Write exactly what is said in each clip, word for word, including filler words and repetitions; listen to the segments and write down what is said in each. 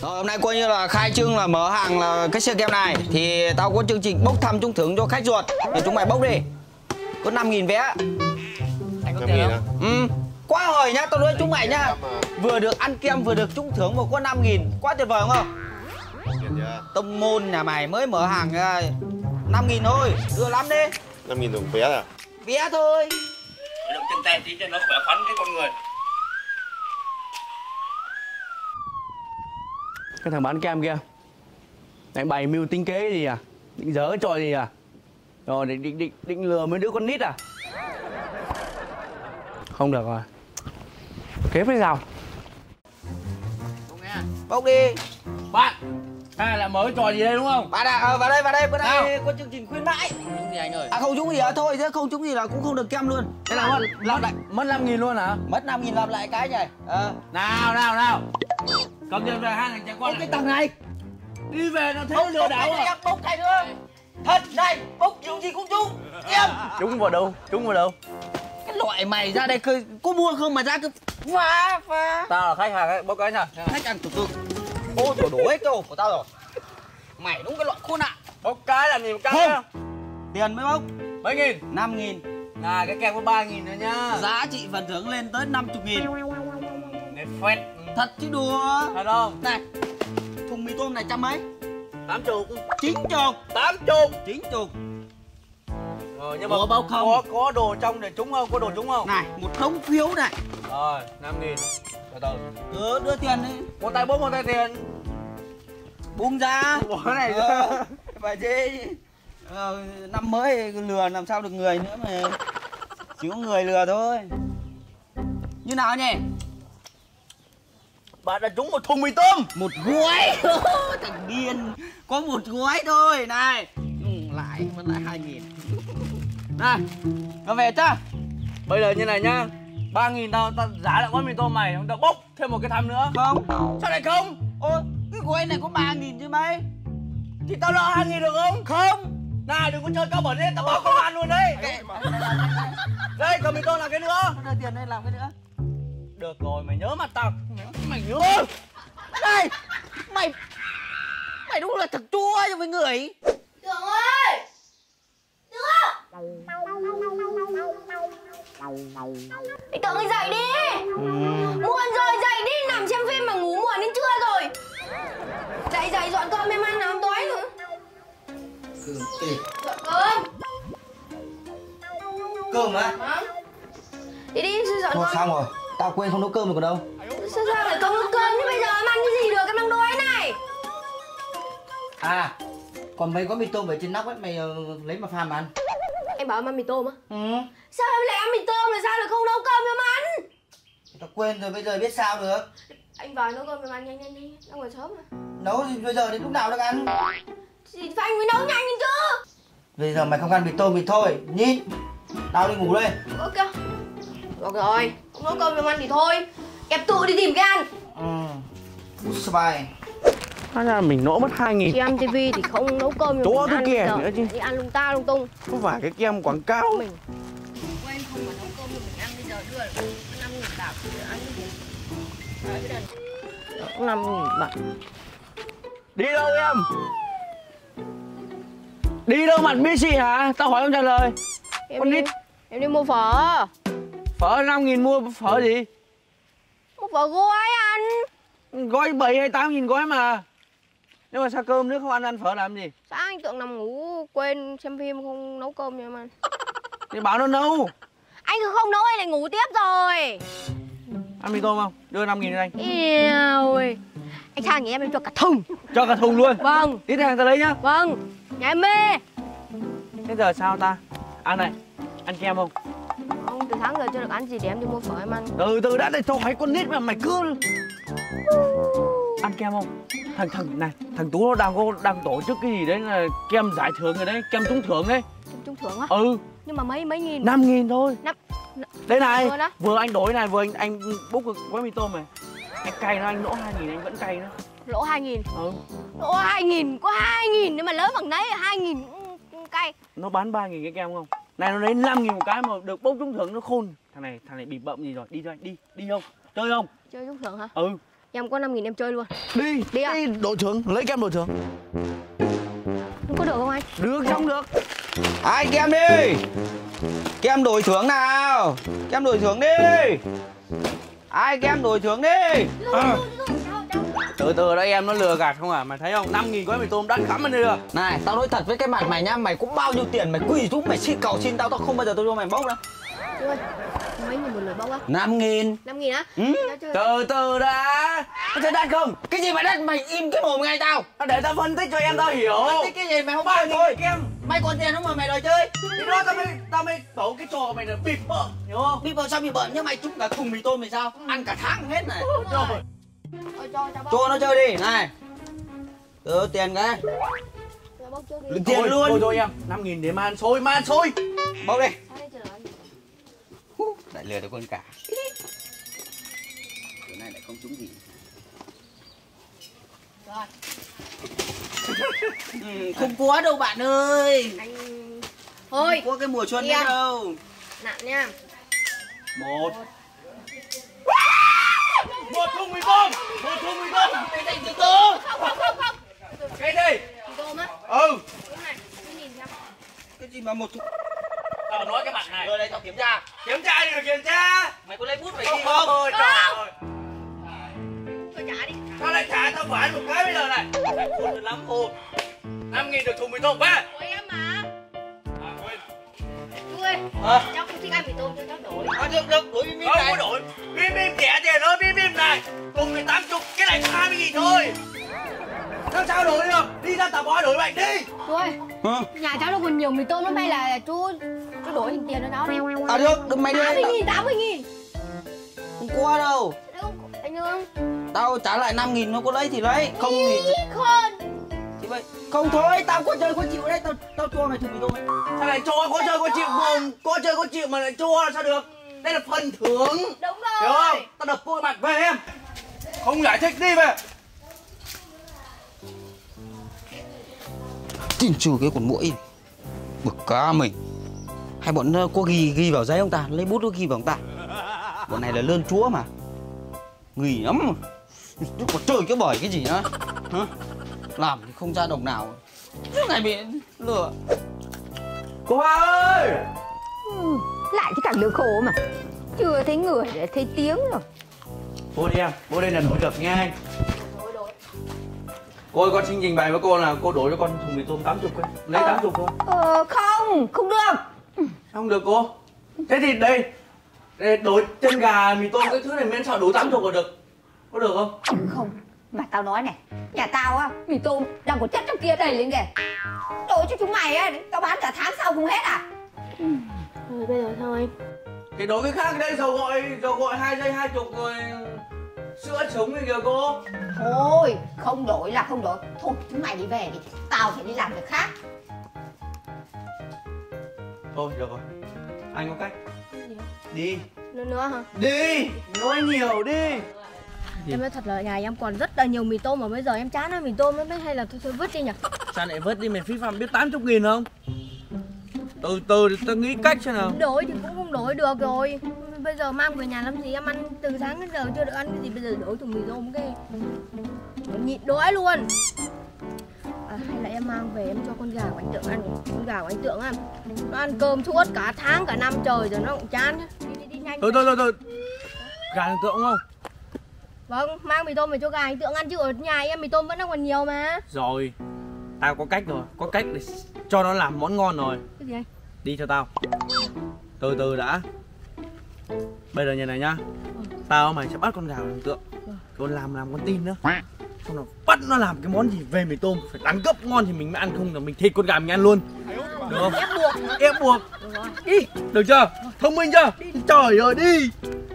Rồi, hôm nay coi như là khai trương là mở hàng là cái chơi game này thì tao có chương trình bốc thăm trúng thưởng cho khách ruột. Thì chúng mày bốc đi. Có năm nghìn vé. Anh có tiền không? Ừ. Quá hời nhá, tao nói chúng mày nhá. Vừa được ăn kem vừa được trúng thưởng mà có năm nghìn. Quá tuyệt vời không? Tông môn nhà mày mới mở hàng năm nghìn thôi. Đưa lắm đi. năm nghìn đồng vé à? Vé thôi. Động chân tay tí cho nó khỏe khoắn cái con người. Cái thằng bán kem kia, anh bày mưu tính kế gì à? Định giở trò gì à? Rồi định định định, định lừa mấy đứa con nít à? Không được rồi. Kế với sao? Bốc đi. Bạn, à là mới trò gì đây đúng không? Bạn à, à vào đây vào đây, bữa nay có chương trình khuyến mãi. Trúng gì anh ơi? À không trúng gì à? Thôi thế không trúng gì là cũng không được kem luôn. Thế là mất mất lại mất năm nghìn luôn hả? Mất năm nghìn làm lại cái này. Ờ. Nào nào nào. Cầm tiền về hai thằng trẻ con. Cái thằng này Đi về nó thấy lừa đảo à? Bốc cái nữa. Thật này, bốc kiểu gì cũng trúng. Em. Trúng vào đâu? Trúng vào đâu? Cái loại mày ra đây cứ có mua không mà ra cứ phá phá. Tao là khách hàng ấy, bốc cái nào? Khách ăn từ từ. Ôi trời đổ hết trâu của tao rồi. Mày đúng cái loại khốn nạn. Bốc cái làm gì một cái không nhá. Tiền mới bốc. Mấy nghìn? Năm nghìn. À cái kem có ba nghìn nữa nhá. Giá trị phần thưởng lên tới năm mươi nghìn. Để phét. Thật chứ đùa. Thật không? Này, thùng mì tôm này trăm mấy? Tám chục. Chín chục. Tám chục. Chín chục. Rồi nhưng mà Ủa, bao không? có có đồ trong để trúng không? Có đồ trúng không? Này, một đống phiếu này. Rồi, năm nghìn. Từ từ. Ừ, đưa tiền đi. Một tay bốc một tay tiền. Bung ra. Bỏ cái này ờ, ra. Phải chứ. Ờ, năm mới lừa làm sao được người nữa mà. Chỉ có người lừa thôi. Như nào nhỉ? Bạn đã trúng một thùng mì tôm. Một gói. Thằng điên. Có một gói thôi. Này. Ừ, lại, vẫn lại hai nghìn. Này, nó về chưa? Bây giờ như này nhá. Ba nghìn tao tao giá lại gói mì tôm mày. Tao bốc thêm một cái thăm nữa. Không. Sao lại không? Ôi, cái gói này có ba nghìn chứ mấy. Thì tao lo hai nghìn được không? Không. Này đừng có chơi cao bẩn lên, tao báo công an luôn đấy. Đây cầm mì tôm làm cái nữa. Đưa tiền đây làm cái nữa. Được rồi, mày nhớ mặt tao. Mày nhớ. Này, mày mày đúng là thằng chua cho với người. Tưởng ơi! Tưởng! Anh Tưởng ơi dậy đi! Ừ. Muộn rồi, dậy đi! Nằm xem phim mà ngủ muộn đến trưa rồi. Dậy dậy dọn cơm em ăn làm tối rồi. Cơm gì? Dọn cơm. Cơm á? Hả? Đi đi, dọn Thôi cơm. xong rồi, tao quên không nấu cơm được còn đâu. Sao sao lại không nấu cơm chứ bây giờ em ăn cái gì được, em đang đói này. À, còn mấy gói mì tôm ở trên nóc ấy, mày uh, lấy mà pha mà ăn. Em bảo em ăn mì tôm á? Ừ. Sao em lại ăn mì tôm là sao lại không nấu cơm cho em ăn? Tao quên rồi, bây giờ biết sao được. Anh vào nấu cơm cho em ăn nhanh nhanh nhanh, đang còn sớm mà. Nấu thì bây giờ đến lúc nào được ăn. Thì phải anh mới nấu nhanh lên chứ. Bây giờ mày không ăn mì tôm thì thôi, nhịn. Tao đi ngủ đây. Ok. Được rồi, không nấu cơm cho em ăn thì thôi. Em tự đi tìm cái ăn. Ừ. Bye. Hóa ra mình nỗ mất hai nghìn. Chị ăn tivi thì không nấu cơm cho Chỗ mình tôi ăn kìa giờ. nữa chứ. Đi ăn lung ta lung tung. Không phải cái kem quảng cáo. Mình quên không mà nấu cơm cho mình ăn, bây giờ đưa năm nghìn bạc để ăn cái gì. Đấy cái đần. Cũng năm nghìn bạc. Đi đâu em? Đi đâu mặt biết gì hả? Tao hỏi không trả lời. Em Con đi, nít. em đi mua phở. Phở năm nghìn mua phở gì? Mua phở gói ăn. Gói bảy hay tám nghìn gói mà. Nhưng mà sao cơm nước không ăn ăn phở làm gì? Sáng anh Tượng nằm ngủ quên xem phim không nấu cơm cho em ăn. Thì bảo nó nấu. Anh cứ không nấu anh lại ngủ tiếp rồi. Ăn mì tôm không? Đưa năm nghìn cho anh. Yêu ơi. Anh sang nhà em em cho cả thùng. Cho cả thùng luôn. Vâng. Tí hàng ta lấy nhá. Vâng. Nhà em mê. Thế giờ sao ta? Ăn này. Ăn kem không? Không, từ sáng giờ chưa được ăn gì để em đi mua phở em ăn. Từ từ đã để cho hỏi con nít mà mày cứ ăn kem không? Thằng thằng này, thằng Tú nó đang có đang tổ chức cái gì đấy là kem giải thưởng rồi đấy, kem trúng thưởng đấy. Kem trúng thưởng á? Ừ. Nhưng mà mấy mấy nghìn. năm nghìn thôi. Năm. Đây này, Vừa, vừa anh đổi này, vừa anh anh bốc được gói mì tôm này. Anh cay nó, anh lỗ hai nghìn anh vẫn cay nó. Lỗ hai nghìn. Ừ. Lỗ hai nghìn, có hai nghìn nhưng mà lớn bằng đấy, hai nghìn cũng cay. Nó bán ba nghìn cái kem không? Này nó lấy năm nghìn một cái mà được bốc trúng thưởng nó khôn. Thằng này, thằng này bị bậm gì rồi, đi cho anh, đi, đi không? Chơi không? Chơi trúng thưởng hả? Ừ. Em có năm nghìn em chơi luôn. Đi, Đi à? đi đội trưởng, lấy kem đội trưởng. Có được không anh? Được, không được. Ai kem đi. Kem đổi thưởng nào. Kem đổi thưởng đi. Ai kem đổi thưởng đi. À. Từ từ đó em nó lừa gạt không à, mày thấy không? năm nghìn gói mì tôm đắt lắm anh đưa. Này, tao nói thật với cái mặt mày nhá, mày cũng bao nhiêu tiền mày quỳ xuống mày xin cầu xin tao, tao không bao giờ tao cho mày bốc đâu. Chú ơi, mấy nghìn một lượt bốc á? năm nghìn. năm nghìn á? Ừ. Từ từ đã. Có thấy đắt không? Cái gì mà đắt, mày im cái mồm ngay tao. Để tao phân tích cho em tao hiểu. Phân tích cái gì mày không Ba chơi thôi. kem. Mày còn tiền không mà mày đòi chơi? Thì đó tao mới tao mới tổ cái trò mày là bịp bợ, hiểu không? Bị bợn sao bị bợn, nhưng mày trúng cả thùng mì tôm thì sao? Ăn cả tháng hết này. Rồi. Ôi, cho, cho bốc. Cho nó chơi đi, này. Đưa tiền cái. Cho bốc trước đi. Đừng tiền Thôi, luôn. Thôi thôi em, năm nghìn để man xôi, man xôi. Bốc đi. Sao đây chờ anh? Lại lừa được con cả. Bữa nay lại không trúng gì. Rồi. Ừ, không có đâu bạn ơi. Anh... Thôi. Không có cái mùa xuân Đi đấy ăn. đâu. Nặng nha. Một. Một thùng mì tôm, một thùng mì tôm. Cái này từ từ. Không, không, không, không. Cái gì? Mì tôm á? Ừ. Cái này, cái nhìn xem. Cái gì mà một thùng. Tao nói cái mặt này. Rồi đây tao kiểm tra. Kiểm tra đi, kiểm tra. Mày có lấy bút mày ghi không? Ôi trời ơi. Cho trả đi. Tao lại trả tao phải một cái bây giờ này. Khôn được lắm khôn. năm nghìn được thùng mì tôm ba. Của em mà. À quên. Chú ơi, Ờ. cháu không thích ăn mì tôm cho cháu đổi. À, được được, đổi bim bim Không này. có đổi. Bim bim rẻ tiền hơn bim bim này. Thùng này tám mươi, cái này hai mươi nghìn thôi. Sao sao đổi được? Đi ra tàu bói đổi mạnh đi. Chú ơi, Hả? nhà cháu nó còn nhiều mì tôm lắm hay là chú chú đổi thành tiền cho cháu đi. À được, được mày đi. tám mươi nghìn, tám mươi nghìn. Không có đâu. Đấy không, anh Hương. Tao trả lại năm nghìn, nó có lấy thì lấy. Không thì... Khôn. Thì vậy. Không thôi, tao có chơi có chịu đấy. Tao tao cho mày thùng mì tôm ấy. Sao lại cho có chơi có chịu mồm, có chơi có chịu mà lại cho là sao được? Đây là phần thưởng. Đúng rồi. Hiểu không? Tao đập cô mặt về em. Không giải thích đi về. Tin trừ cái con muỗi. Bực cá mình. Hay bọn nó có ghi ghi vào giấy ông ta, lấy bút nó ghi vào ông ta. Bọn này là lơn chúa mà. Nghỉ lắm. Nó còn chơi cái bời cái gì nữa. Hả? Làm thì không ra đồng nào. Suốt ngày bị lừa. Cô Hoa ơi. Ừ, lại cái thằng lừa khổ mà. Chưa thấy người đã thấy tiếng rồi. Cô đi em, cô đây là đổi đập nha anh. Cô ơi, con xin trình bày với cô là cô đổi cho con thùng mì tôm tám mươi ấy. Lấy tám mươi thôi. Ờ không, không được. Không được cô. Thế thì đây, đây đổi chân gà mì tôm cái thứ này miễn sao đổi tám mươi còn được. Có được không? Không, mà tao nói này, nhà tao á, mì tôm đang có chất trong kia đầy lên kìa. Đổi cho chúng mày á, tao bán cả tháng sau không hết à? Rồi bây giờ sao anh? Thì đổi cái khác đây, dầu gọi, dầu gọi hai giây hai chục rồi sữa trống này kìa cô. Thôi, không đổi là không đổi. Thôi, chúng mày đi về đi, tao phải đi làm việc khác. Thôi được rồi, anh có cách. Đi. Nữa nữa hả? Đi, nói nhiều đi. Em nói thật là nhà em còn rất là nhiều mì tôm mà bây giờ em chán ăn mì tôm mới hay là thôi thôi vứt đi nhỉ? Sao lại vứt đi, mày phí phạm biết tám mươi nghìn không? Từ từ để tao nghĩ cách xem nào. Đổi thì cũng không đổi được rồi. Bây giờ mang về nhà làm gì, em ăn từ sáng đến giờ chưa được ăn cái gì, bây giờ đổi thùng mì tôm cái nhịn đói luôn. À, hay là em mang về em cho con gà của anh Tượng ăn. Con gà của anh Tượng ăn, nó ăn cơm suốt cả tháng cả năm trời rồi nó cũng chán. Đi đi đi nhanh. Thôi thôi thôi thôi. Gà thằng Tượng không? Vâng, mang mì tôm về cho gà anh Tượng ăn chứ ở nhà em mì tôm vẫn đang còn nhiều mà. Rồi, tao có cách rồi, có cách để cho nó làm món ngon rồi. Cái gì anh? Đi theo tao. Từ từ đã. Bây giờ như này nhá. Tao mày sẽ bắt con gà của thằng Tượng. Con làm làm con tin nữa. Xong rồi bắt nó làm cái món gì về mì tôm phải đẳng cấp ngon thì mình mới ăn, không là mình thịt con gà mình ăn luôn. Được không? Ép buộc. Ép buộc. Được rồi. Đi, được chưa? Thông minh chưa? Trời ơi đi.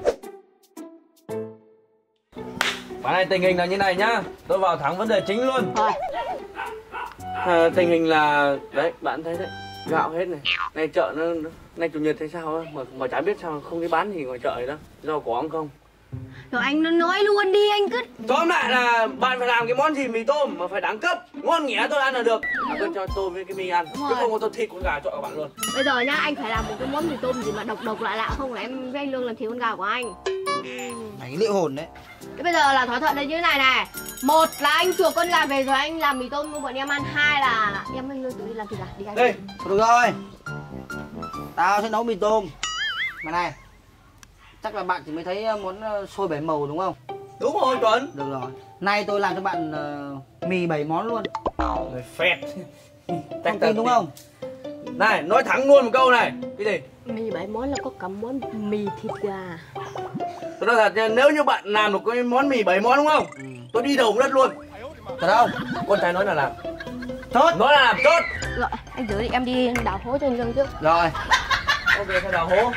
Bạn này tình hình là như này nhá. Tôi vào thẳng vấn đề chính luôn. Thôi. À, tình hình là đấy, bạn thấy đấy, gạo hết này. Này chợ nó, nay chủ nhật thấy sao á, mà mà chả biết sao không thấy bán gì ngoài chợ này đó. Rau có không không? Rồi anh nói luôn đi, anh cứ Tóm lại là bạn phải làm cái món gì mì tôm mà phải đẳng cấp, ngon nghẻ tôi ăn là được. Tôi cho tôm với cái mì ăn, chứ không có tôi thịt con gà cho các bạn luôn. bây giờ nhá, anh phải làm một cái món mì tôm gì mà độc độc lạ lạ, không là em với anh Lương làm thiếu con gà của anh. Mày liệu hồn đấy. Thế bây giờ là thỏa thuận đây như thế này này. Một là anh chuộc con gà về rồi anh làm mì tôm cho bọn em ăn. Hai là em với anh Lương tự đi làm thịt gà. Đi anh. Đây, Được rồi. Tao sẽ nấu mì tôm. Mà này, chắc là bạn chỉ mới thấy món xôi bảy màu đúng không? đúng rồi Tuấn. Được rồi. Nay tôi làm cho bạn uh, mì bảy món luôn. Người phẹt. Không tin đúng không? Này, nói thẳng luôn một câu này. Cái gì? Mì bảy món là có cả món mì thịt gà. Tôi nói thật nha, nếu như bạn làm được cái món mì bảy món đúng không? Ừ. Tôi đi đầu đất luôn. Thật không? Con trai nói là làm. Chốt. Nói là làm chốt. Rồi, anh dưới đi, em đi đào hố cho anh Lương trước. Rồi. Ok, theo đào hố.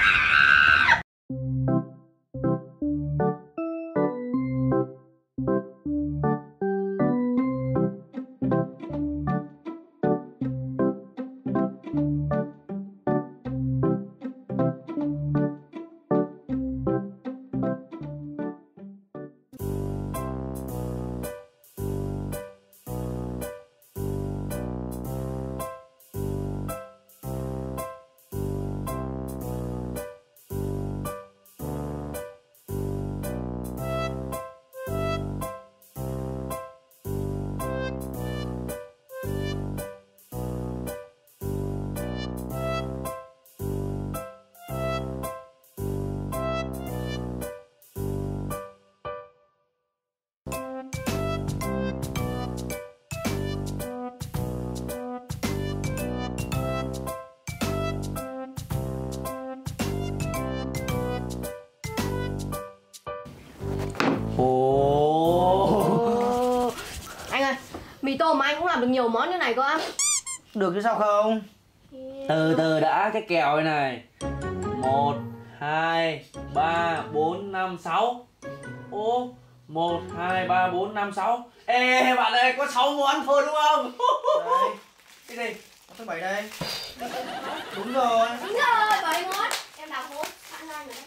Ồ. Anh ơi, mì tôm mà anh cũng làm được nhiều món như này cơ á? Được chứ sao không? Từ từ đã, cái kèo này này. Một, hai, ba, bốn, năm, sáu. Ô, một, hai, ba, bốn, năm, sáu. Ê, bạn ơi, có sáu món thôi đúng không? Đây. Cái gì? Số bảy đây. Đúng rồi. Đúng rồi, bảy món. Em đào hố sẵn ra rồi đấy.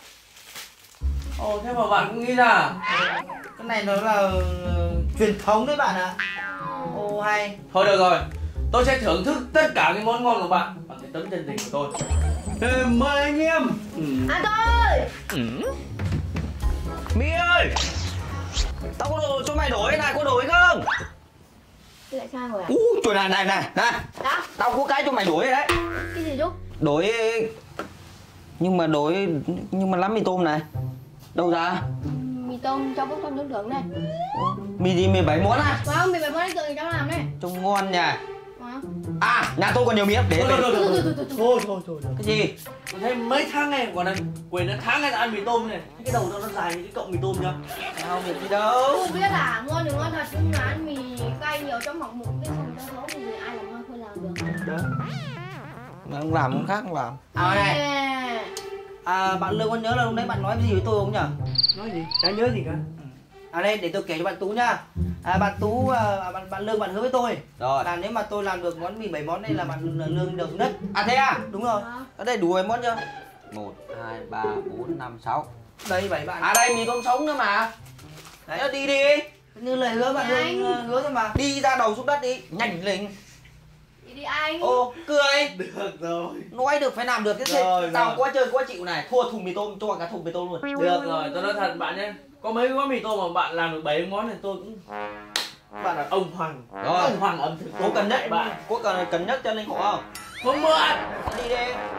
Ồ, thế mà bạn cũng nghĩ ra. Cái này nó là uh, truyền thống đấy bạn ạ. À. Ô hay. Thôi được rồi, tôi sẽ thưởng thức tất cả cái món ngon của bạn bằng cái tấm chân tình của tôi. Ê, mời anh em. Ừ. À tôi. Ừ. My ơi, tao có đồ cho mày đổi này, có đổi không? Thế lại sai rồi à? Úi trời này này này này. Đó. Tao có cái cho mày đổi đấy. Cái gì chú? Đổi nhưng mà đổi nhưng mà lắm mì tôm này. Đâu ra? Mì tôm cho bốc thăm tưởng thưởng này. Mì gì mì bảy món à? Wow, mì bảy món anh tự cháu làm đấy. Trông ngon nhỉ. Wow. À, nhà tôi còn nhiều miếng để. Thôi thôi thôi thôi thôi thôi thôi. Cái gì? Tôi thấy mấy tháng này còn đang quên đến tháng này ta ăn mì tôm này. Cái đầu nó nó dài như cái cọng mì tôm nhá. Sao việc gì đâu. Không biết à, ngon thì ngon thật, nhưng mà ăn mì cay nhiều trong hỏng mụn cái xong nó thấu thì ai làm ngon không làm được. Đó. Mà không làm không khác không làm. À này. À bạn Lương có nhớ là lúc đấy bạn nói cái gì với tôi không nhỉ? Nói gì? Chả nhớ gì cả. À đây để tôi kể cho bạn Tú nhá. À bạn Tú à, bạn bạn Lương bạn hứa với tôi. Rồi. Là nếu mà tôi làm được món mì bảy món đây là bạn Lương được nhất. À thế à? Đúng rồi. Ở đây đủ bảy món chưa? một, hai, ba, bốn, năm, sáu. Đây bảy bạn. À đây mì tôm sống nữa mà. Đấy đi đi. Như lời hứa bạn Lương hứa thôi mà. Đi ra đầu xuống đất đi, nhanh lên. Đi đi anh. Ô, cười. Được rồi. Nói được phải làm được thế. Rồi, Tao rồi. quá chơi quá chịu này, thua thùng mì tôm cho cả thùng mì tôm luôn. Được rồi, tôi nói thật bạn nhé. Có mấy món mì tôm mà bạn làm được bảy món này tôi cũng bạn là ông Hoàng. Rồi. Ông Hoàng ẩm thực. Có cần nhất bạn. có cần cần nhất cho linh hộ không? Không mượn. Đi đi.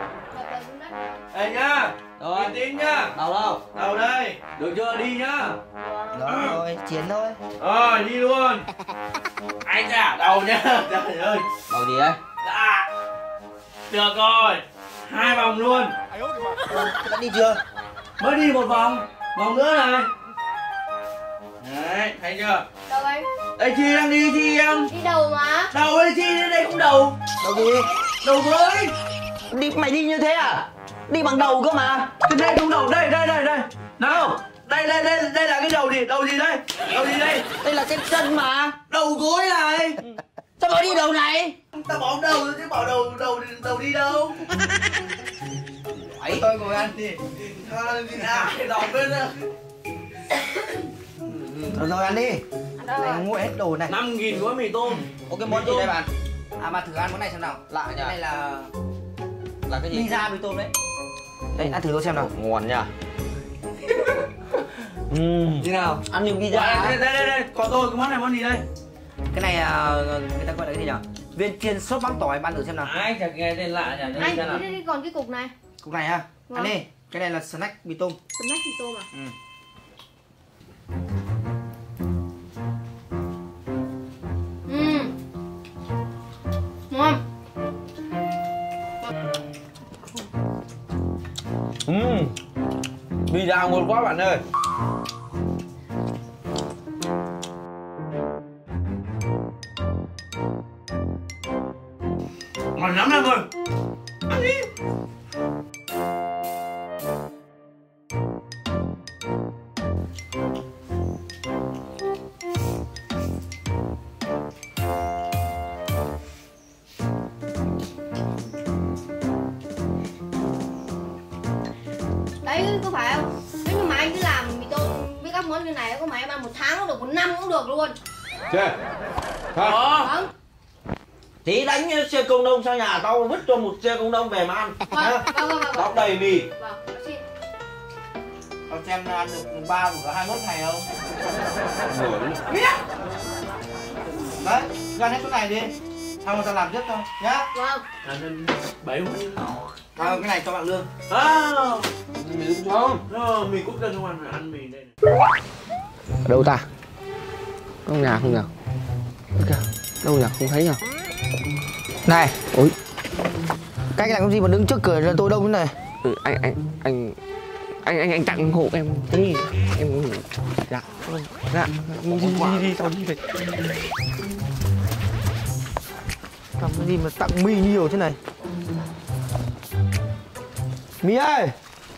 Ê nhá. Rồi. Uy tín nhá. Đâu đâu? Đâu đây? Được chưa? Đi nhá. Rồi rồi, chiến thôi. Rồi, đi luôn. Anh à, đầu nhá. Trời ơi. Đâu gì đấy? Dạ. Được rồi. Hai vòng luôn. Ừ, đã đi chưa? Mới đi một vòng. Vòng nữa này. Đấy, thấy chưa? Đâu anh? Đây Chi đang đi Chi em. Đi đâu mà? Đầu đây Chi, đây cũng đầu. Đâu đi? Đầu với. Đi mày đi như thế à? Đi bằng đầu cơ mà. Cái đây cũng đầu, đây, đây, đây, đây. Nào. Đây, đây, đây, đây là cái đầu gì? Đầu gì đây? Đầu gì đây? Đây là cái chân mà. Đầu gối này. Sao mà đi đầu này? Tao bỏ đầu chứ bảo đầu, đầu, đầu đi đâu? Ấy. Tôi ngồi ăn đi. À, đầu bên Rồi rồi ăn đi. Ăn Này mua hết đồ này. năm nghìn gói mì tôm. Ok món gì đây bạn? À mà thử ăn món này xem nào. Lạ nhỉ? Cái này là Là cái gì? pizza mì tôm đấy. Đấy ăn thử tôi xem nào. Ngon nha. Uhm. Thế nào? Ăn miếng pizza. Đây đây đây đây, có tôi cái món này món gì đây? Cái này người ta gọi là cái gì nhỉ? Viên chiên sốt mắm tỏi, bạn thử xem nào. Ai chả nghe tên lạ nhỉ? Anh đi, đi, đi, còn cái cục này. Cục này ha. Vâng. Ăn đi. Cái này là snack mì tôm. Snack mì tôm à? Ừ. Ừ. Ngon. Ừm. Pizza ngon quá bạn ơi. Ngon lắm em ơi. Ăn đi. Đấy có phải không? Nếu như mà anh cứ làm mì tôm với các món như này có mà em ăn một tháng cũng được, một năm cũng được luôn. Chơi. Thôi. Vâng. Tí đánh xe công đông sang nhà tao vứt cho một xe công đông về mà ăn. Vâng, vâng, vâng, vâng. Tao đầy mì. Vâng, xin. Tao xem ăn được ba của hai mốt ngày không? Nổi. Đấy, ăn hết chỗ này đi. Xong rồi tao làm trước thôi nhá. Vâng. Ăn bảy mươi. À, cái này cho bạn Lương. À, mì cũng không? Ờ, mì quốc dân không ăn phải ăn mì đây này. Ở đâu ta? Không nhà không nhỉ? Đâu nhỉ? Không thấy nhỉ? Này, Ôi, cách làm cái gì mà đứng trước cửa là tôi đông thế này? ừ, anh anh anh anh anh anh tặng hộ em tí em dạ dạ đi đi đi đi tao đi về. Làm cái gì mà tặng mì nhiều thế này? Mì ơi!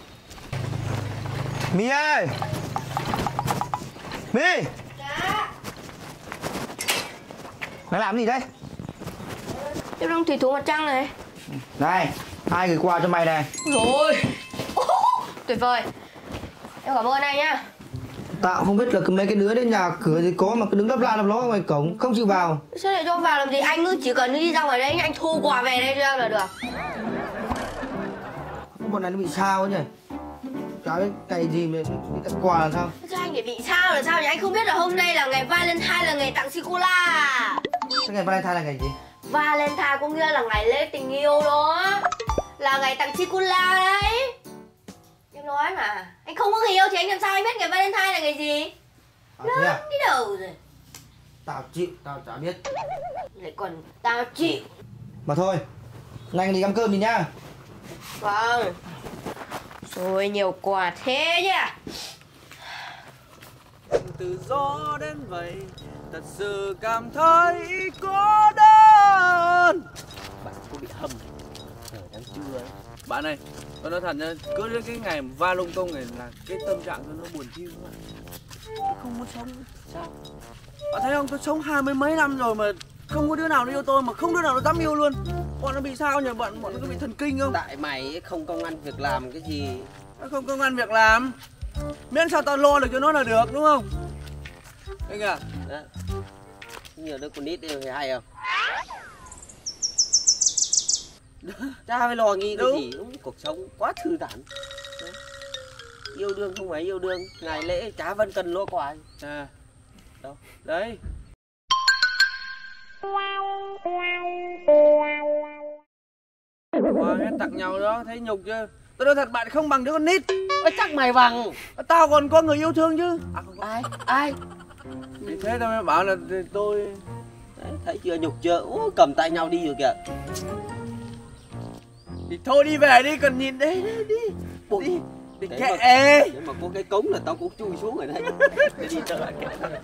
Mì ơi! Mì! Dạ. Mày làm gì đấy? Em đang thủy thủ mặt trăng này. Này, hai gửi quà cho mày này. Rồi. Tuyệt vời. Em cảm ơn anh nhá. Tao không biết là mấy cái đứa đến nhà cửa gì có mà cứ đứng lấp la lấp ló ở ngoài cổng không chịu vào. Sao lại cho vào làm gì? Anh cứ chỉ cần đi ra ngoài đấy anh thu quà về đây cho em là được. Bọn này nó bị sao ấy nhỉ? Chả biết cày gì mà bị tặng quà là sao? Sao anh để bị sao là sao nhỉ? Anh không biết là hôm nay là ngày Valentine, là ngày tặng sô-cô-la. Thế ngày Valentine là ngày gì? Valentine có nghĩa là ngày lễ tình yêu đó. Là ngày tặng sô-cô-la đấy. Em nói mà. Anh không có người yêu thì anh làm sao anh biết ngày Valentine là ngày gì? À, thế à? Đi đâu rồi? Tao chịu, tao chả biết. Lại còn tao chịu. Mà thôi, nhanh đi ăn cơm đi nhá. Vâng. Rồi nhiều quà thế nhá. Từ gió đến vậy thật sự cảm thấy cô đơn. Bạn có bị hầm trời đang trưa ấy. Bạn này, tôi nói thật nha, cứ đến cái ngày va lung tung này là cái tâm trạng tôi nó buồn chiêu các bạn. Tôi không muốn sống sao? Bạn thấy không, tôi sống hai mươi mấy năm rồi mà không có đứa nào nó yêu tôi, mà không đứa nào nó dám yêu luôn. Bọn nó bị sao nhỉ? Bọn bọn nó có bị thần kinh không? Tại mày không công ăn việc làm cái gì. Nó không công ăn việc làm, miễn sao tao lo được cho nó là được, đúng không? Anh à? Đó. Nhiều đứa con nít thì hay không? Chả phải lo nghĩ cái Đúng. gì, đúng, cuộc sống quá thư giãn. Đấy. Yêu đương không phải yêu đương, ngày lễ chả vẫn cần lo quà. À. Đâu? Đấy. Quà hết tặng nhau đó, thấy nhục chưa? Tôi nói thật bạn không bằng đứa con nít. Ơ, chắc mày bằng. Tao còn có người yêu thương chứ. À, không có. Ai? Ai? Vì thế tao mới bảo là tôi... Đấy, thấy chưa, nhục chưa? Ú, cầm tay nhau đi rồi kìa. Thì thôi đi về đi, cần nhìn đây, đây đi. Ôi, đi. Đi Để kệ. mà, nếu mà có cái cống là tao cũng chui xuống rồi đấy. Để đi trở lại kệ.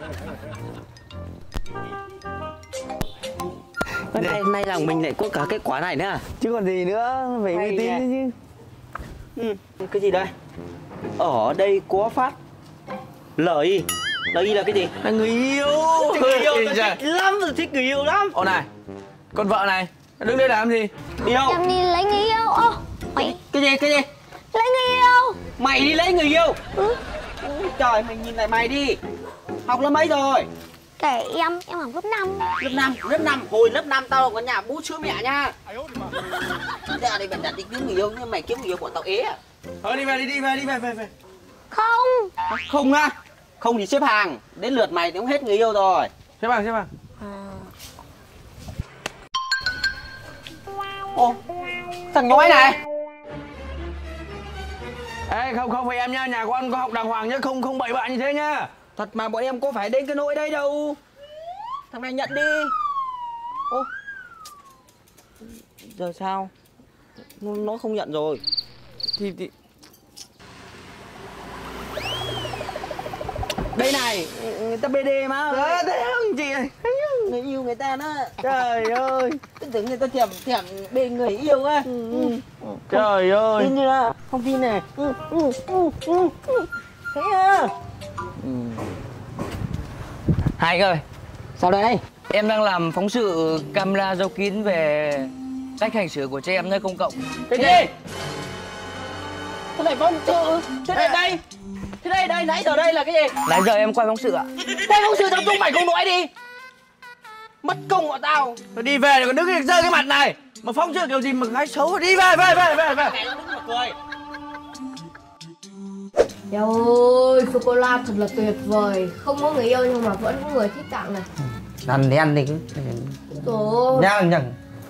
Nay, nay rằng mình lại có cả cái quả này nữa à? Chứ còn gì nữa, phải Hay uy tín nhỉ. chứ. Ừ, cái gì đây? Ở đây có phát lời. Lời là cái gì? Là người yêu. Người yêu, tôi thích lắm, tôi thích người yêu lắm. Ô này, con vợ này, đứng đây làm gì? Đi đâu? Em đi lấy người yêu. Ô, Mày, cái gì, cái gì? lấy người yêu. Mày đi lấy người yêu? Ừ. Ôi trời, mày nhìn lại mày đi. Học lớp mấy rồi? Kể em, em học lớp năm. Lớp năm, lớp năm, hồi lớp năm tao có nhà bú sữa mẹ nha. Ra đây mày đặt đi kiếm người yêu, nhưng mày kiếm người yêu của tao ế à? Thôi đi về đi, đi về, đi về, về, về. Không. Không á? Không thì xếp hàng, đến lượt mày thì cũng hết người yêu rồi. Xếp bằng, xếp bằng. Ô, thằng nhói này. Ê, không, không phải em nha, nhà con có học đàng hoàng nhá, không không bậy bạ như thế nhá. Thật mà bọn em có phải đến cái nỗi đây đâu. Thằng này nhận đi. Ô, giờ sao? Nó, nó không nhận rồi. Thì, thì... Đây này, người ta bê đê má ơi. À, thế không chị ơi. Người yêu người ta nó. Trời ơi. Tôi tưởng người ta thèm thèm bê người yêu á. Ừ, ừ. Trời ơi. Tin chưa? Không tin này. Ừ, ừ, ừ, ừ. Thế à? Ừ. Hai ơi, Sao đây? em đang làm phóng sự camera giấu kín về cách hành xử của trẻ em nơi công cộng. Cái gì? Thế này phóng sự. Thế này đây. Thế đây, đây, nãy giờ đây là cái gì? Nãy giờ em quay phóng sự ạ. Quay phóng sự tập trung mày không nói đi. Mất công của tao. Thôi đi về còn đứng rơi cái mặt này. Mà phóng sự kiểu gì mà gái xấu. Đi về, về, về, về, về. Mẹ nó đứng mà cười. Eo ơi, sô-cô-la thật là tuyệt vời. Không có người yêu nhưng mà vẫn có người thích tặng này. Ăn thì ăn đi. Trời Nhang nhằng.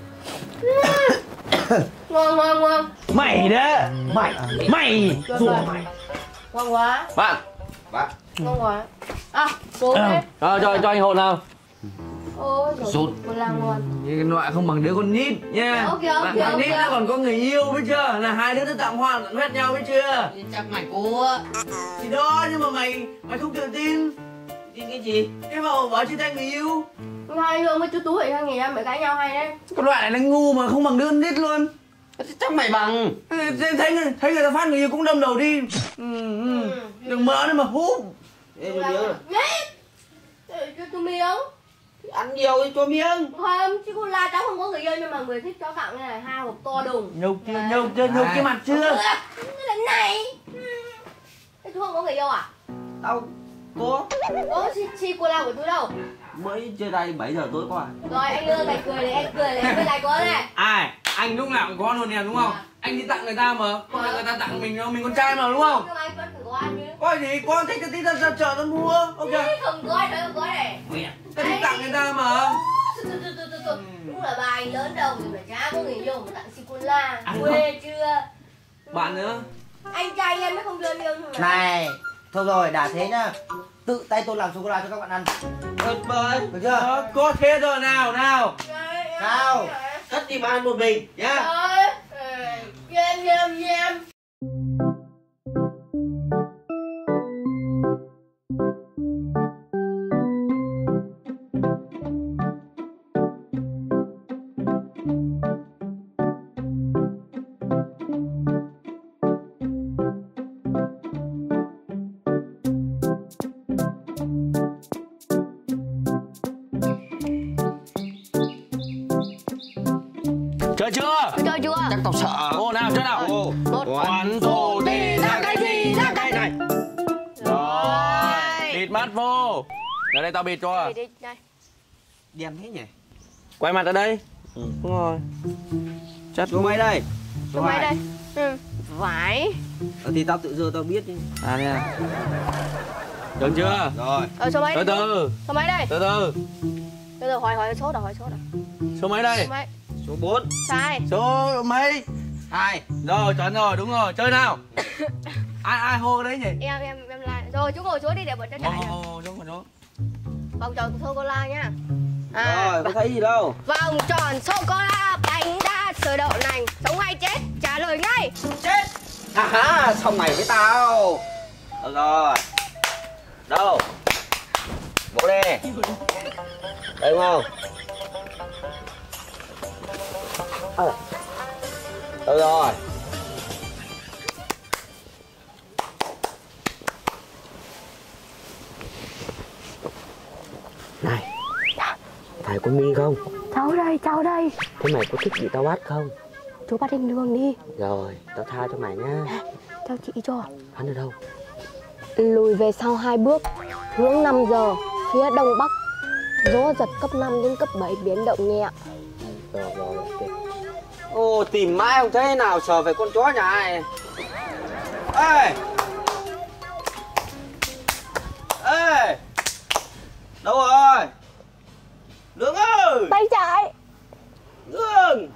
ngon ngon ngon. Mày đó. Mày. Mày. Tuyệt vời. Ngon quá. Bạn. Bạn. Ngon quá. À, cố đấy. Cho, cho, cho anh hộ nào. Ôi trời, sô-cô-la ngon. Cái loại không bằng đứa con nít nha. Ok, ok, Bạn con ok. nít nó còn có người yêu biết chưa? Là hai đứa nó tặng hoa tặng hết nhau biết chưa? Chắc mày cô. Thì đó nhưng mà mày mày không tự tin. Tin cái gì? Cái mà bảo chia tay người yêu. Hai đứa với chú Tú vậy hai người em phải cãi nhau hay đấy. Cái loại này nó ngu mà không bằng đứa con nít luôn. Chắc mày bằng. Thấy thấy người, thấy người ta phát người yêu cũng đâm đầu đi. Ừ, ừ. Đừng mỡ nữa mà hút. Ê, tôi nhớ. Đấy. Cho tôi miếng. Ăn nhiều thì cho miếng. Không, chứ con la cháu không có người yêu nhưng mà người thích cháu tặng như này hai hộp to đùng. Nhục chưa, nhục chưa, nhục cái mặt chưa? Cái lần này. Thế chú không có người yêu à? Tao có. Có chi cô la của tôi đâu? Mới chơi đây bảy giờ tối qua. Rồi anh đưa này cười này, em cười này, em với lại có này. Ai? Anh lúc nào cũng có luôn nè đúng không? Anh đi tặng người ta mà. Còn người ta tặng mình mình con trai mà đúng không? Nhưng mà anh vẫn phải có ăn chứ. Có gì? Con thích cái tí ra ra chợ nó mua. Ok. Không có, trời không có này. Ta đi tặng người ta mà. Từ từ từ từ từ. Cũng là bà anh lớn đâu rồi mà chả có người yêu mà tặng sô-cô-la. Quê chưa? Bạn nữa. Anh trai em mới không đưa yêu nhưng mà. Này, thôi rồi, đã thế nhá. Tự tay tôi làm sô-cô-la cho các bạn ăn. Tuyệt vời, được chưa? Ờ, có thế rồi nào nào. Nào, cất đi mà ăn một mình nhá. Ơi, em em em. Chơi chưa? Chơi chưa? Chắc tao sợ. Ô nào chơi nào. Ô, One, two, three, ra cái gì? Ra cái này. Rồi. Bịt mắt vô. Ra đây tao bịt cho. Đi đây. đen thế nhỉ? Quay mặt ở đây. Ừ. Đúng rồi. Chất Số mấy đây? Số mấy đây? Ừ. Vải. Ờ, thì tao tự dưng tao biết chứ. À nè. Được chưa? Rồi. Ờ số mấy? Từ từ. Số mấy đây? Từ từ. Từ từ hỏi hỏi số rồi, hỏi số rồi. Số mấy đây? Số mấy? Số bốn. Sai. Số mấy? Hai. Rồi chuẩn rồi, đúng rồi. Chơi nào. Ai ai hô cái đấy nhỉ? Em em em lại. Rồi chú ngồi xuống đi để bọn cháu chạy. Ồ, ồ, đúng rồi đó. Vòng tròn sô cô la nhá. Rồi, có thấy gì đâu. Vòng tròn sô cô la, bánh đa, sữa đậu nành, sống hay chết? Trả lời ngay. Chết. À ha, xong mày với tao. Được rồi. Đâu? Vỗ đi. Đây đúng không? Ờ. Được rồi. Này, phải con Mi không? Cháu đây, cháu đây. Thế mày có thích bị tao bắt không? Chú bắt em đường đi. Rồi, tao tha cho mày nhá. Theo chị cho. Hắn ở đâu? Lùi về sau hai bước, hướng năm giờ, phía đông bắc. Gió giật cấp năm đến cấp bảy, biến động nhẹ. Ô, tìm mãi không thấy nào sờ về con chó nhà ai. Ê! Ê! Đâu rồi? Lương ơi! Tay trái. Lương!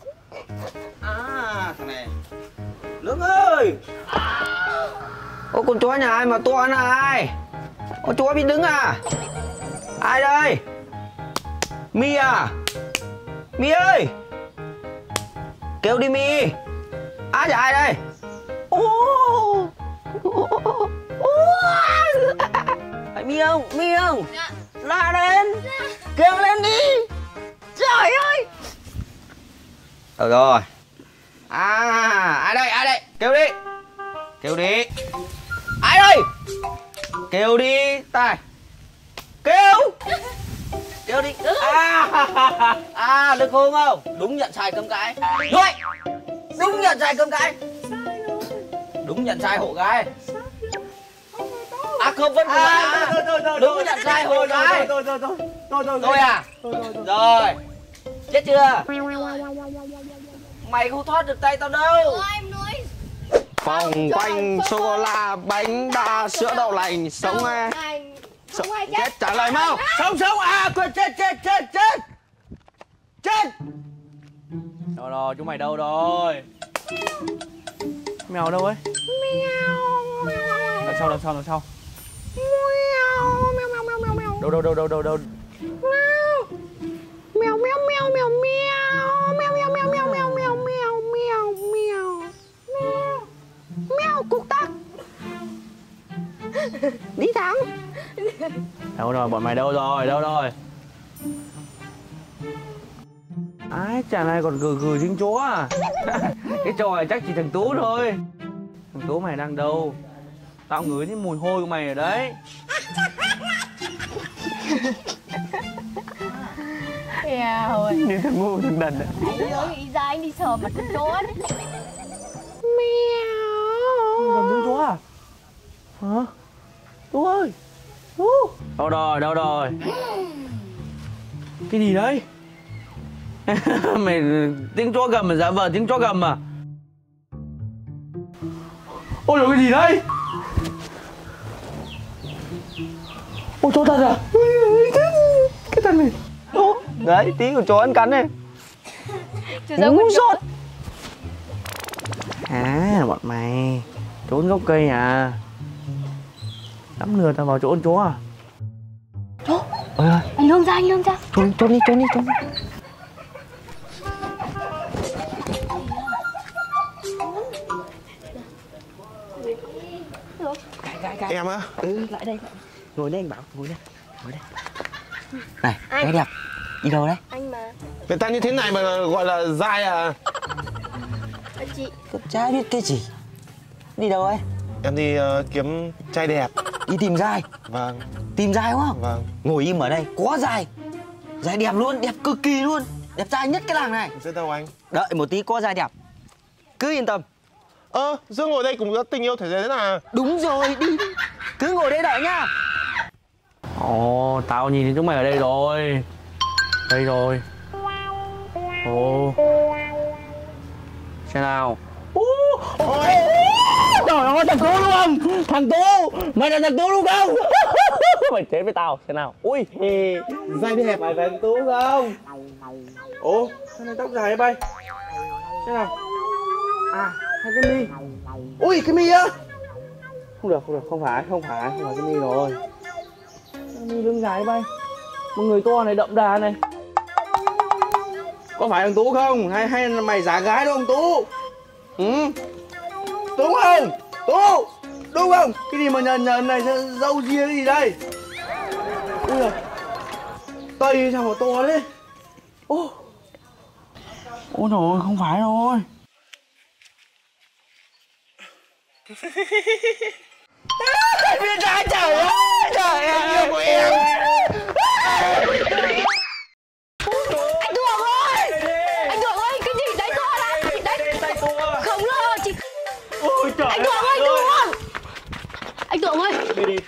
À, thằng này. Lương ơi! Ô, con chó nhà ai mà to này? Ô, chó biết đứng à? Ai đây? Mi à? Mi ơi! Kêu đi Mi. Á dạ ai đây? Ô! Phải Mi không? Mi không? Dạ. La lên. Dạ. Kêu lên đi. Trời ơi. Được rồi. À, ai đây? Ai đây? Kêu đi. Kêu đi. Ai đây? Kêu đi. Tài. Kêu. Kêu đi. À, à được không không? Đúng nhận sai cơm cái. Rồi. Đúng nhận sai cơm cái. Đúng nhận sai hộ gái. À không vẫn còn à, đúng nhận sai hộ gái. Thôi thôi thôi thôi thôi Tôi à? Rồi. Chết chưa? Mày không thoát được tay tao đâu. Em nói. Vòng quanh sô-cô-la, bánh đa, sữa đậu lành, sống à. Sống hay Chết trả lời mau. Sống sống à, quên chết chết chết chết. Chết. Đâu rồi, chúng mày đâu rồi? Mèo đâu ấy? Đằng sau, đằng sau, đằng sau. Đâu đâu đâu đâu đâu đâu. Mèo mèo mèo mèo mèo mèo mèo mèo mèo mèo mèo mèo mèo mèo mèo mèo cục tắc. Đi thẳng. Đâu rồi, bọn mày đâu rồi, đâu rồi? Ái, chả này còn gừ gừ dính chó à? Cái trò này chắc chỉ thằng Tú thôi. Thằng Tú mày đang đâu? Tao ngửi thấy mùi hôi của mày ở đấy. Eo ơi. Như thằng ngu thằng đần đấy. Anh nói nghĩ ra anh đi sờ mặt con chó đấy. Còn dính chó à? Hả? Tú ơi! Tú! Đâu rồi, đâu rồi? Cái gì đấy? Mày tiếng chó gầm mà giả vờ tiếng chó gầm à? Ôi trời, cái gì đấy? Ôi chó thật à? Cái thân này. Đấy, tí của chó ăn cắn này. Ngu dốt. À, bọn mày trốn gốc cây à? Đắm lừa tao vào chỗ con chó à? Chó. Ôi ơi, Anh Lương ra, anh Lương ra. trốn trốn đi, trốn đi, trốn đi. Em á? Ừ, lại đây. Ngồi đây anh Bảo, ngồi đây. Ngồi đây. Này, cái đẹp. Đi đâu đấy? Anh mà. Người ta như thế này mà gọi là dai à? Anh chị. Chả biết cái gì. Đi đâu ấy? Em đi uh, kiếm trai đẹp. Đi tìm giai. Vâng. Tìm giai đúng không? Vâng. Ngồi im ở đây, có giai. Giai đẹp luôn, đẹp cực kỳ luôn. Đẹp trai nhất cái làng này. Rất đâu anh. Đợi một tí có giai đẹp. Cứ yên tâm. Ơ, ờ, Dương ngồi đây cùng có tình yêu thể thế nào? Đúng rồi, đi. Cứ ngồi đây đợi nhá. Ồ, tao nhìn thấy chúng mày ở đây rồi. Đây rồi. Ồ. Xem nào. Ôi. Trời ơi, thằng Tú đúng không? Thằng Tú, mày là thằng Tú đúng không? Mày chết với tao, xem nào. Ui, dai đẹp. Mày phải thằng Tú không? Ồ, sao này tóc dài bay? Xem nào. À, hai cái mi. Ui, cái mi á. Không được, không được, không phải, không phải, không phải cái mi rồi. Cái mi lưng dài bay. Một người to này đậm đà này. Có phải thằng Tú không? Hay hay là mày giả gái đúng không Tú? Ừ. Đúng không? Tú! Đúng không? Cái gì mà nhần nhần này, dâu ria cái gì đây? Ui giời. Tây sao mà to đấy? Ô. Ôi trời, không phải rồi. Biết trai trời ơi! Trời ơi! Yêu của em! Anh Thượng ơi! Anh Thượng ơi, cái gì đấy to lắm! Đấy! Khổng lồ chị! Ôi trời Anh Thượng ơi, Thượng! Anh Thượng ơi!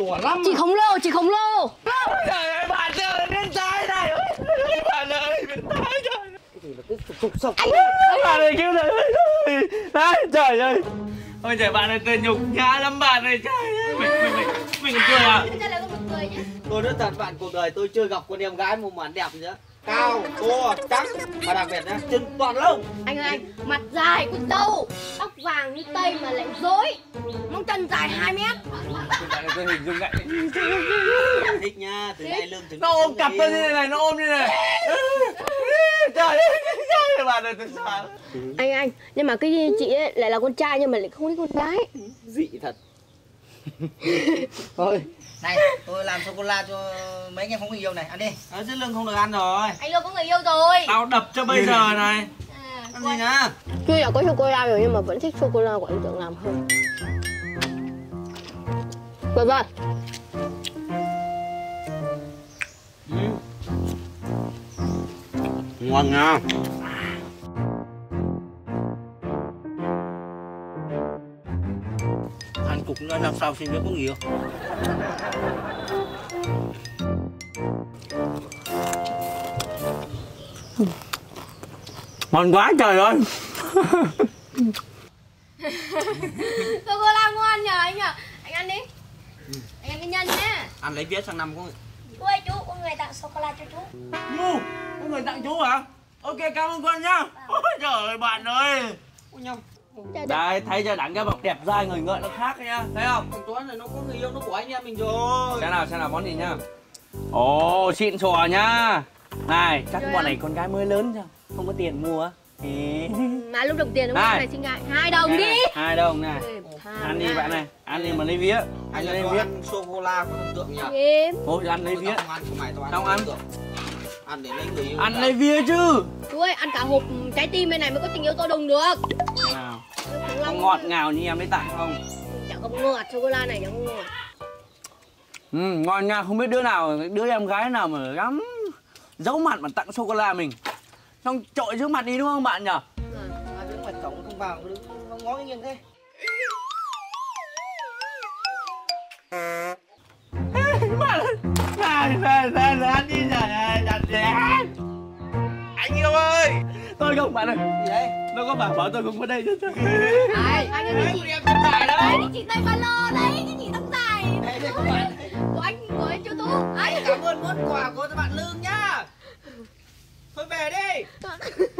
đùa lắm. Chị khổng lồ, chị khổng lồ. Trời ơi bạn ơi, biến thái này. Bạn ơi, biến thái trời. Cái gì mà cứ sụp sụp sụp. Bạn ơi cứu rồi. Đấy, trời ơi. Ôi trời bạn ơi, tôi nhục nhã lắm bạn ơi. Trời ơi, mình mình mình mình còn cười à? Bây giờ là con một cười nhé. Tôi nói thật bạn, cuộc đời tôi chưa gặp con em gái một màn đẹp nữa. Cao, to, trắng và đặc biệt nhá, chân toàn lông. Anh ơi anh, mặt dài con dâu, tóc vàng như tây mà lại rối, móng chân dài hai mét. Tôi hình dung lại. Thích nha, từ nay lương chứng. Nó ôm cặp tôi như này này, nó ôm như này. Trời ơi, trời ơi bạn ơi, tôi sợ. Anh anh, nhưng mà cái chị ấy lại là con trai nhưng mà lại không thích con gái. Dị thật. Thôi, này, tôi làm sô cô la cho mấy anh em không người yêu này, ăn đi. Ở dưới lưng không được ăn rồi. Anh Lương có người yêu rồi. Tao đập cho bây giờ này. À, Ăn gì nhá? tuy là có sô cô la rồi nhưng mà vẫn thích sô cô la của anh Tượng làm hơn. Vâng vâng. Ừ. Ngon nha. Ăn cục nữa làm sao xin được có nhiều. Ngon quá trời ơi. Sô cô la ngon nhờ anh nhờ. Anh ăn đi. Anh ăn cái nhân nhé. Ăn lấy viết sang năm có. Chú ơi chú, có người tặng sô cô la cho chú. Ngu, có người tặng chú hả? Ok, cảm ơn con nhá. Ôi trời ơi bạn ơi. Ôi nhau. Đây, thay cho đẳng cái bọc đẹp dai người ngợi nó khác nha. Thấy không? Thằng Tuấn này nó có người yêu, nó của anh em mình rồi. Xem nào, xem nào món gì nhá. Ồ, xịn sò nhá. Này, chắc Rồi bọn em. này con gái mới lớn sao? Không có tiền mua á. Thì... Mà lúc đồng tiền đúng Này. không? Này xin ngại. Hai đồng Này, đi. này, hai đồng này. Hai Ăn đi đồng bạn này, ăn đi mà lấy vía. Anh Lấy là vía. ăn sô cô la có thần tượng nhỉ? Em. Thôi ăn lấy vía. Tao không ăn của mày, tao ăn. Tao có ăn. thần tượng. Ăn để lấy người yêu. Ăn lấy vía chứ. Chú ơi, ăn cả hộp trái tim bên này mới có tình yêu to đùng được. Nào, Khủng có long ngọt ngào như em lấy tặng không? chẳng có ngọt, sô cô la này chẳng có ngọt. Ừ, ngon nha, không biết đứa nào, đứa em gái nào mà dám giấu mặt mà tặng sô-cô-la mình. Xong trội trước mặt đi đúng không bạn nhỉ? À, đứng ngoài cổng không vào, đứng nó ngó nghiêng thế. Bạn ơi, này, này, này, này, ăn đi trời ơi, đặt đèn. Anh yêu ơi, tôi không bạn ơi. Gì đấy? Nó có bảo bảo tôi không có đây chứ. Đây, anh ơi cái chị em tóc dài Đây, đấy. cái chị tay ba lô đấy, cái chị tóc dài. Đây, đây các bạn. Của anh, của anh chú Tú. Anh cảm ơn món quà của bạn Lương nhá. Thôi về đi.